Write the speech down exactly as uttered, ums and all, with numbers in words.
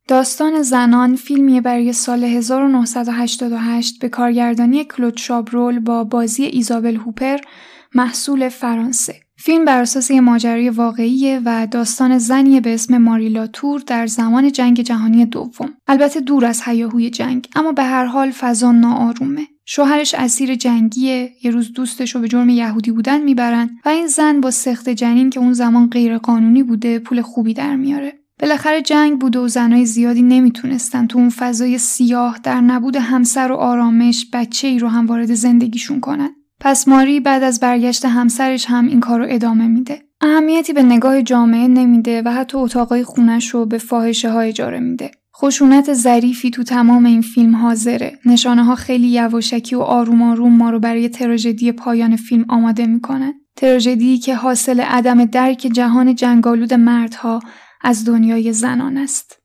داستان زنان فیلمیه برای سال هزار و نهصد و هشتاد و هشت به کارگردانی کلود شابرول با بازی ایزابل هوپر، محصول فرانسه. فیلم بر اساس یه ماجرای واقعیه و داستان زنیه به اسم ماری لاتور در زمان جنگ جهانی دوم. البته دور از هیاهوی جنگ، اما به هر حال فضا ناآرومه. شوهرش اسیر جنگیه، یه روز دوستش رو به جرم یهودی بودن میبرن و این زن با سخت جنین که اون زمان غیر قانونی بوده پول خوبی در میاره. بالاخره جنگ بوده و زنای زیادی نمیتونستن تو اون فضای سیاه در نبود همسر و آرامش بچه‌ای رو هم وارد زندگیشون کنن. پس ماری بعد از برگشت همسرش هم این کارو ادامه میده. اهمیتی به نگاه جامعه نمیده و حتی اتاقای خونش رو به فاحشه ها اجاره میده. خشونت ظریفی تو تمام این فیلم حاضره. نشانه ها خیلی یواشکی و آروم آروم ما رو برای تراژدی پایان فیلم آماده میکنن. تراژدی که حاصل عدم درک جهان جنگالود مردها از دنیای زنان است.